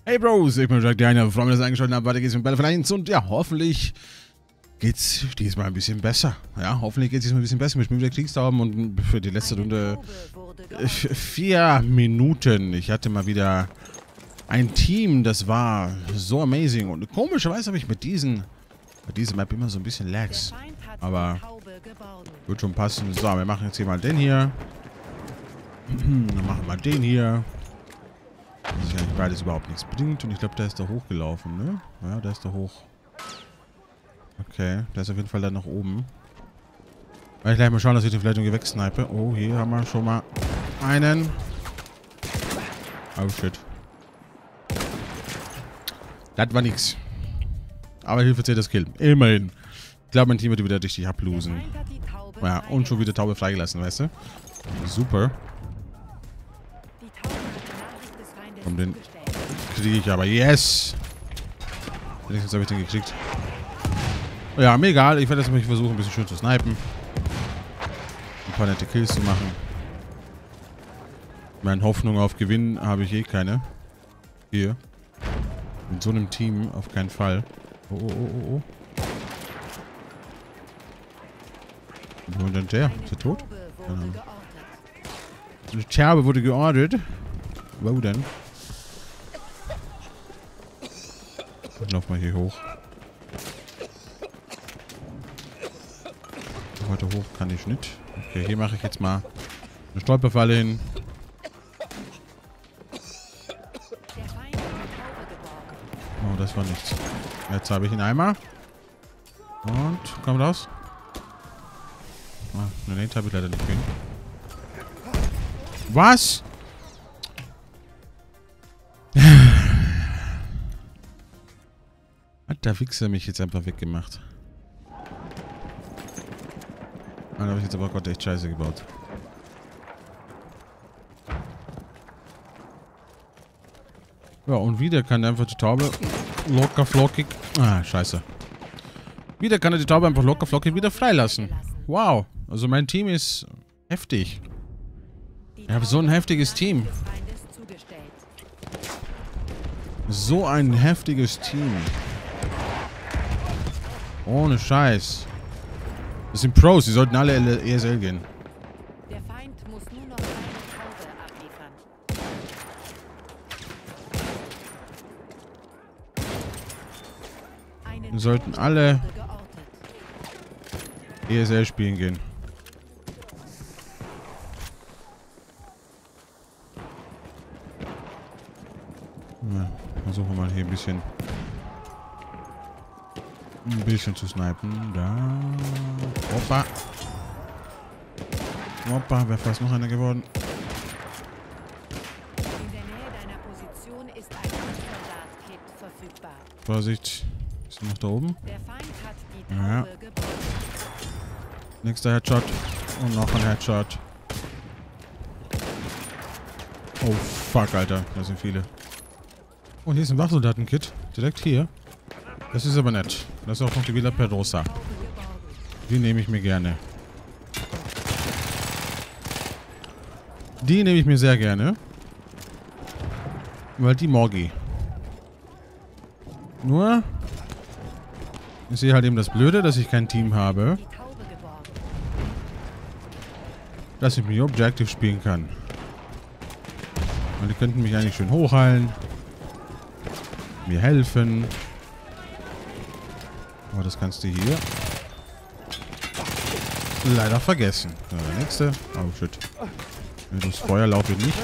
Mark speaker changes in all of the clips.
Speaker 1: Hey Bros, ich bin Jack Daniel, freue mich, dass ihr eingeschaltet habt. Weiter geht's mit Battlefield 1 und ja, hoffentlich geht's diesmal ein bisschen besser. Ja, hoffentlich geht's diesmal ein bisschen besser. Wir spielen wieder Kriegstauben und für die letzte Runde 4 Minuten. Ich hatte mal wieder ein Team, das war so amazing und komischerweise habe ich bei dieser Map immer so ein bisschen Lags. Aber wird schon passen. So, wir machen jetzt hier mal den hier. Dann machen wir den hier. Das ist eigentlich beides überhaupt nichts bringt. Und ich glaube, der ist da hochgelaufen, ne? Ja, der ist da hoch. Okay, der ist auf jeden Fall da nach oben. Weil ich gleich mal schauen, dass ich den vielleicht irgendwie wegsnipe. Oh, hier haben wir schon mal einen. Oh, shit. Das war nix. Aber Hilfe zählt das Kill. Immerhin. Ich glaube, mein Team wird wieder richtig ablosen. Ja, und schon wieder Taube freigelassen, weißt du? Super. Und den kriege ich aber. Yes! Wenigstens habe ich den gekriegt. Ja, mir egal. Ich werde jetzt mal versuchen, ein bisschen schön zu snipen. Ein paar nette Kills zu machen. Meine Hoffnung auf Gewinn habe ich eh keine. Hier. In so einem Team auf keinen Fall. Oh, oh, oh, oh, oh. Wo ist denn der? Ist er tot? Eine Scherbe wurde geordert. Wo denn? Ich lauf mal hier hoch. Weiter hoch kann ich nicht. Okay, hier mache ich jetzt mal eine Stolperfalle hin. Oh, das war nichts. Jetzt habe ich ihn einmal. Und kommt raus. Ah, ne, den habe ich leider nicht gesehen. Was? Hat der Wichser mich jetzt einfach weggemacht. Da habe ich jetzt aber Gott echt scheiße gebaut. Ja, und wieder kann einfach die Taube locker flockig... Ah, scheiße. Wieder kann er die Taube einfach locker flockig wieder freilassen. Wow. Also mein Team ist heftig. Ich habe so ein heftiges Team. So ein heftiges Team. Ohne Scheiß. Das sind Pros, die sollten alle ESL gehen.
Speaker 2: Der Feind muss nur noch eine Taube abliefern.
Speaker 1: Wir sollten alle ESL spielen gehen. Ja, versuchen wir mal hier ein bisschen zu snipen. Da. Hoppa. Hoppa, wäre fast noch einer geworden.
Speaker 2: In der Nähe deiner Position ist ein Soldat-Kit verfügbar.
Speaker 1: Vorsicht. Ist er noch da oben?
Speaker 2: Der Feind hat die Taube
Speaker 1: Ja.
Speaker 2: gebaut.
Speaker 1: Nächster Headshot. Und noch ein Headshot. Oh, fuck, Alter. Da sind viele. Und hier ist ein Wachsoldaten-Kit. Direkt hier. Das ist aber nett. Das ist auch noch die Villa Pedrosa. Die nehme ich mir gerne. Die nehme ich mir sehr gerne. Weil die Morgi. Nur ist hier halt eben das Blöde, dass ich kein Team habe, dass ich mich Objective spielen kann. Und die könnten mich eigentlich schön hochheilen. Mir helfen. Aber das kannst du hier leider vergessen. Ja, der nächste. Oh shit. Das Feuer lautet nicht.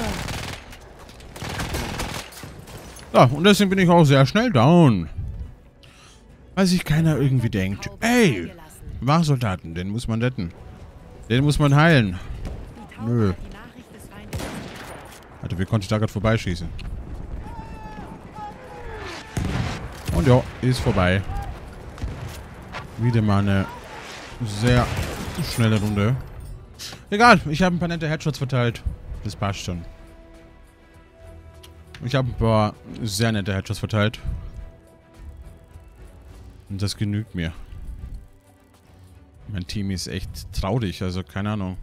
Speaker 1: Ja, und deswegen bin ich auch sehr schnell down. Weil sich keiner irgendwie denkt, ey, Wachsoldaten, den muss man retten. Den muss man heilen. Nö. Alter, wie konnte ich da gerade vorbeischießen? Und ja, ist vorbei. Wieder mal eine sehr schnelle Runde. Egal, ich habe ein paar nette Headshots verteilt. Das passt schon. Ich habe ein paar sehr nette Headshots verteilt. Und das genügt mir. Mein Team ist echt traurig, also keine Ahnung.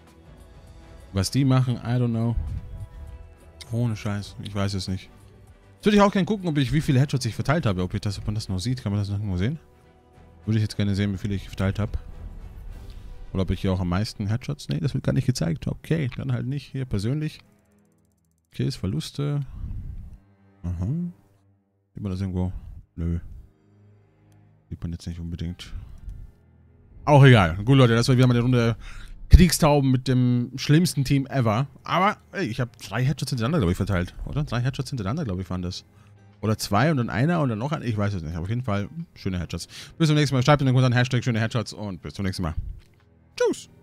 Speaker 1: Was die machen, I don't know. Ohne Scheiß, ich weiß es nicht. Jetzt würde ich auch gerne gucken, wie viele Headshots ich verteilt habe. Ob man das noch sieht. Kann man das noch irgendwo sehen? Würde ich jetzt gerne sehen, wie viele ich verteilt habe. Oder ob ich hier auch am meisten Headshots... Nee, das wird gar nicht gezeigt. Okay, dann halt nicht. Hier persönlich. Okay, ist Verluste. Aha. Sieht man das irgendwo? Nö. Sieht man jetzt nicht unbedingt. Auch egal. Gut, Leute, das war wieder mal eine Runde Kriegstauben mit dem schlimmsten Team ever. Aber, ey, ich habe 3 Headshots hintereinander, glaube ich, verteilt. Oder? 3 Headshots hintereinander, glaube ich, waren das. Oder 2 und dann einer und dann noch einer. Ich weiß es nicht. Aber auf jeden Fall schöne Headshots. Bis zum nächsten Mal. Schreibt in den Kommentaren Hashtag schöne Headshots und bis zum nächsten Mal. Tschüss.